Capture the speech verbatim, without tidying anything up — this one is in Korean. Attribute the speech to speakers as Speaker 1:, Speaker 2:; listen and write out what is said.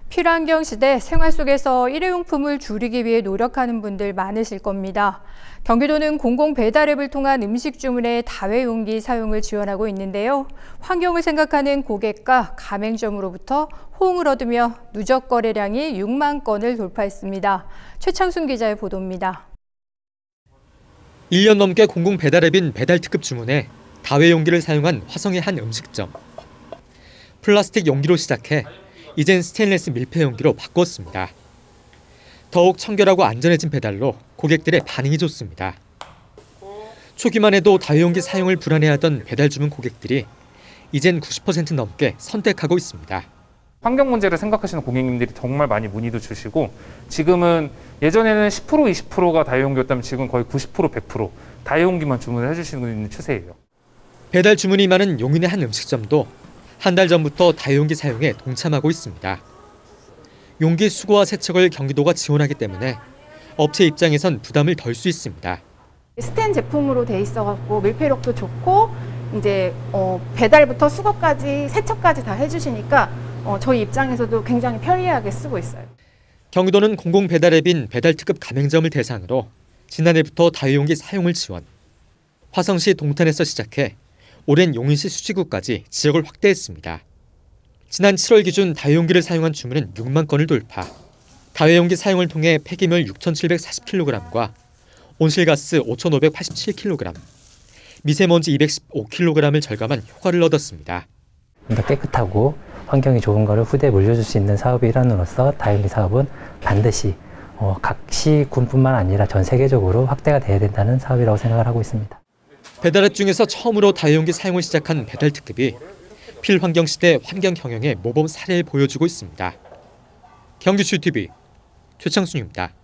Speaker 1: 필환경 시대 생활 속에서 일회용품을 줄이기 위해 노력하는 분들 많으실 겁니다. 경기도는 공공 배달앱을 통한 음식 주문의 다회용기 사용을 지원하고 있는데요. 환경을 생각하는 고객과 가맹점으로부터 호응을 얻으며 누적 거래량이 육만 건을 돌파했습니다. 최창순 기자의 보도입니다.
Speaker 2: 일 년 넘게 공공 배달앱인 배달특급 주문에 다회용기를 사용한 화성의 한 음식점. 플라스틱 용기로 시작해 이젠 스테인리스 밀폐 용기로 바꿨습니다. 더욱 청결하고 안전해진 배달로 고객들의 반응이 좋습니다. 초기만 해도 다회용기 사용을 불안해하던 배달 주문 고객들이 이젠 구십 퍼센트 넘게 선택하고 있습니다.
Speaker 3: 환경 문제를 생각하시는 고객님들이 정말 많이 문의도 주시고, 지금은 예전에는 십 퍼센트, 이십 퍼센트가 다회용기였다면 지금 거의 구십 퍼센트, 백 퍼센트 다회용기만 주문을 해주시고 있는 추세예요. 배달
Speaker 2: 주문이 많은 용인의 한 음식점도 한 달 전부터 다회용기 사용에 동참하고 있습니다. 용기 수거와 세척을 경기도가 지원하기 때문에 업체 입장에선 부담을 덜 수 있습니다.
Speaker 4: 스텐 제품으로 돼 있어갖고 밀폐력도 좋고 이제 어, 배달부터 수거까지 세척까지 다 해주시니까 어, 저희 입장에서도 굉장히 편리하게 쓰고 있어요.
Speaker 2: 경기도는 공공 배달앱인 배달특급 가맹점을 대상으로 지난해부터 다회용기 사용을 지원. 화성시 동탄에서 시작해 오랜 용인시 수지구까지 지역을 확대했습니다. 지난 칠월 기준 다회용기를 사용한 주문은 육만 건을 돌파. 다회용기 사용을 통해 폐기물 육천칠백사십 킬로그램과 온실가스 오천오백팔십칠 킬로그램, 미세먼지 이백십오 킬로그램을 절감한 효과를 얻었습니다.
Speaker 5: 더 깨끗하고 환경이 좋은 것을 후대에 물려줄 수 있는 사업의 일환으로서 다회용기 사업은 반드시 어, 각 시군뿐만 아니라 전 세계적으로 확대가 돼야 된다는 사업이라고 생각을 하고 있습니다.
Speaker 2: 배달앱 중에서 처음으로 다회용기 사용을 시작한 배달특급이 필환경 시대 환경 경영의 모범 사례를 보여주고 있습니다. 경기슈티비 최창순입니다.